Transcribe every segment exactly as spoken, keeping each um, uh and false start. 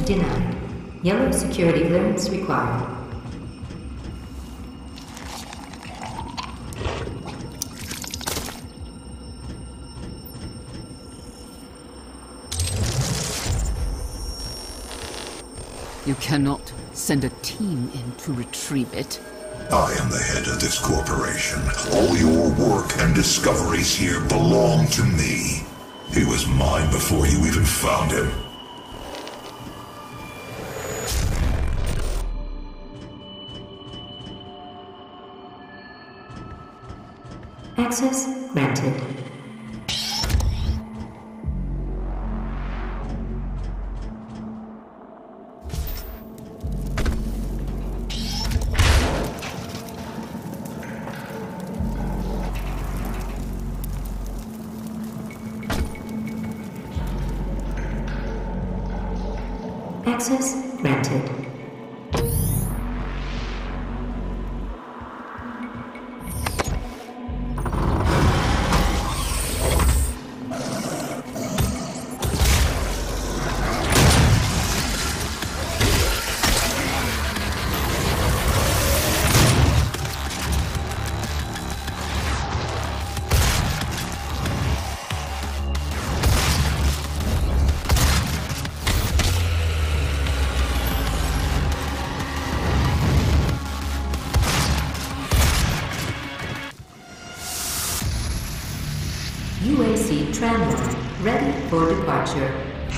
denied. Yellow security clearance required. You cannot send a team in to retrieve it. I am the head of this corporation. All your work and discoveries here belong to me. He was mine before you even found him. Access granted. Access granted. U A C tramline ready for departure.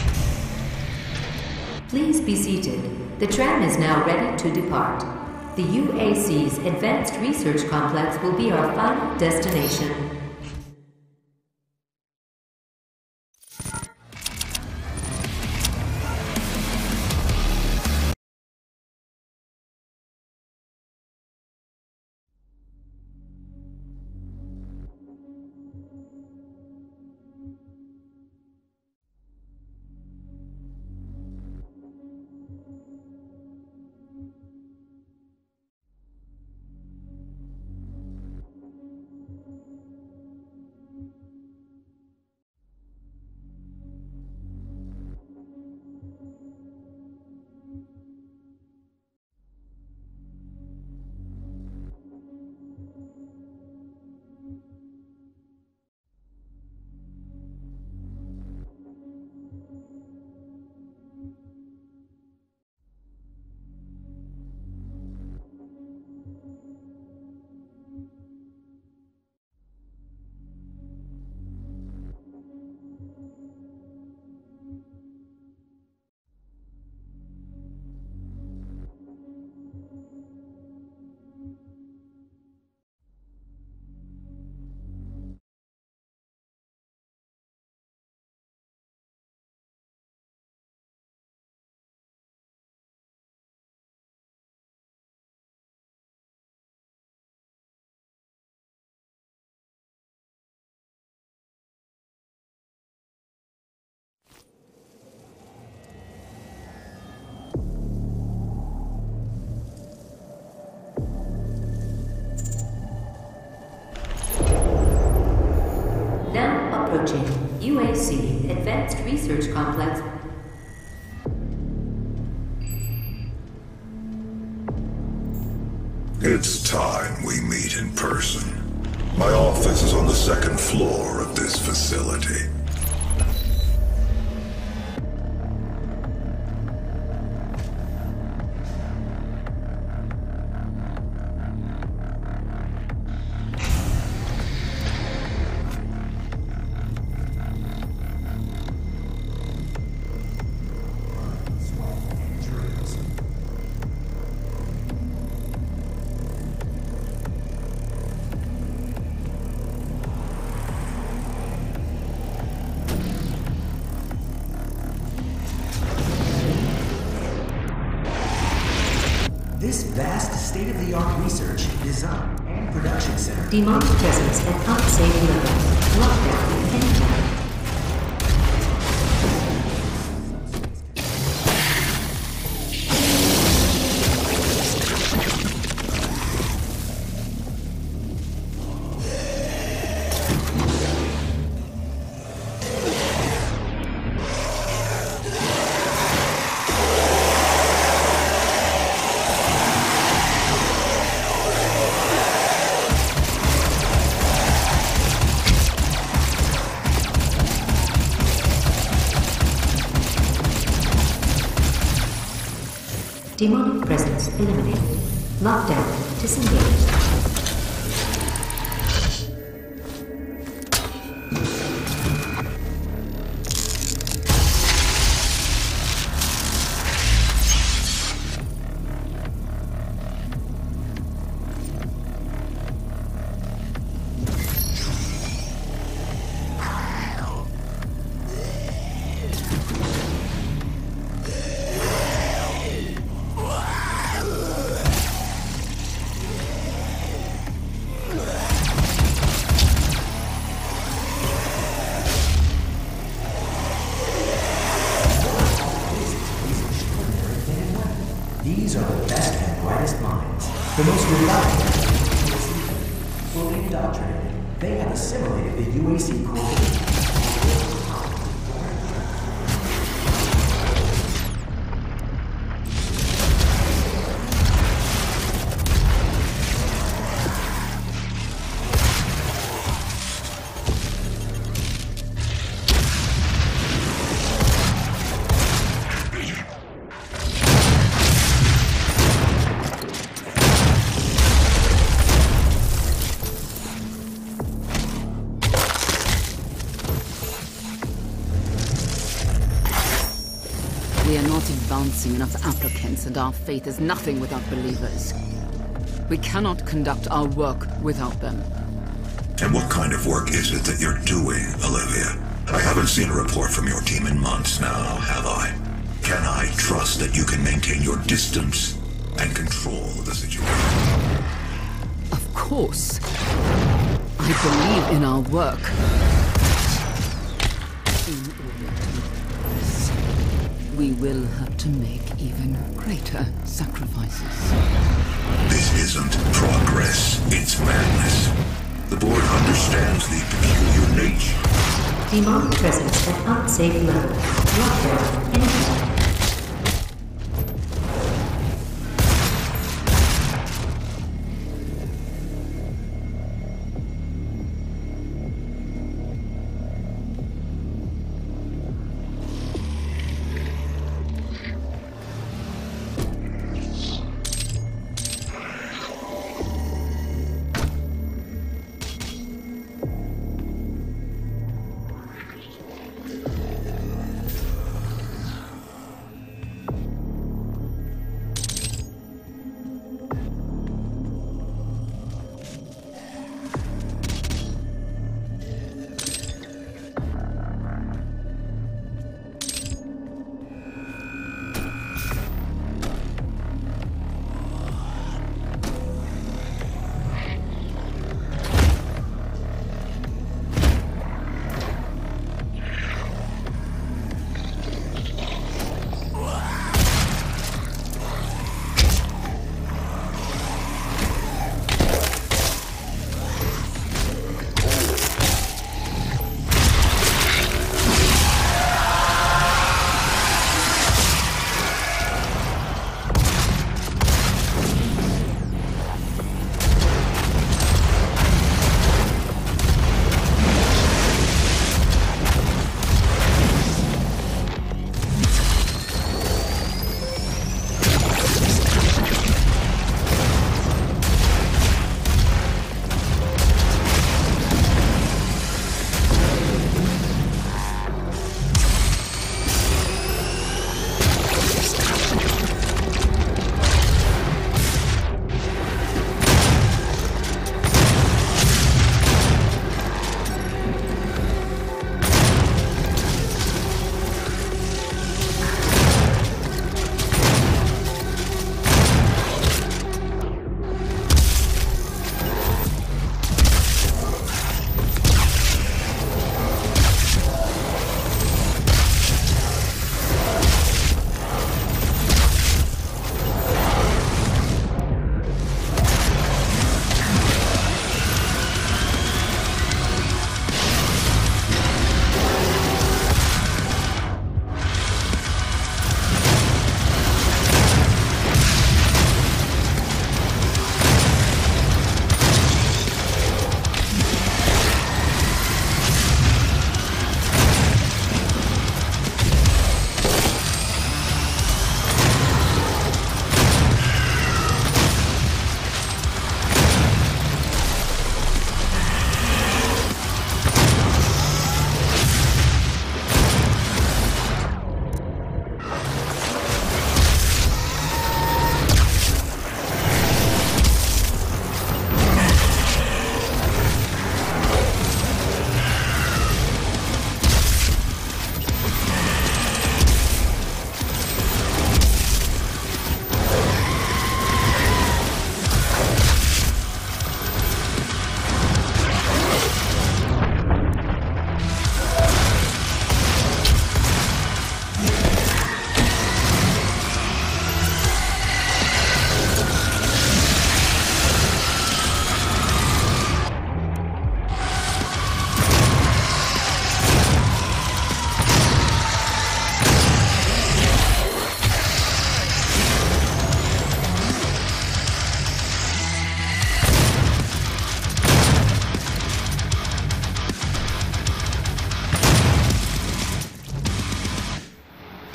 Please be seated. The tram is now ready to depart. The U A C's Advanced Research Complex will be our final destination. Approaching U A C Advanced Research Complex. It's time we meet in person. My office is on the second floor of this facility. This vast state-of-the-art research, design, and production center. Demonic presence at unsafe level. Lockdown anytime. Demonic presence eliminated. Lockdown disengaged. These are the best and brightest minds. The most reliable. Fully indoctrinated, they have assimilated the U A C core. We are not advancing enough applicants, and our faith is nothing without believers. We cannot conduct our work without them. And what kind of work is it that you're doing, Olivia? I haven't seen a report from your team in months now, have I? Can I trust that you can maintain your distance and control the situation? Of course. I believe in our work. In order to do this, we will have to make even greater sacrifices. This isn't progress, it's madness. The board understands the peculiar nature. Demonic presence at unsafe level. Lockdown initiated.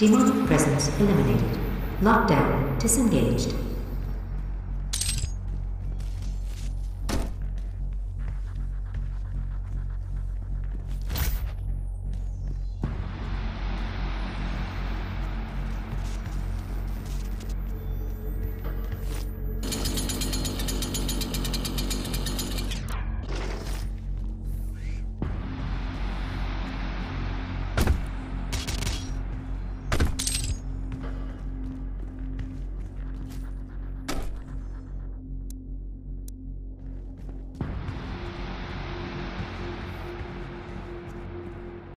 Demonic presence eliminated. Lockdown disengaged.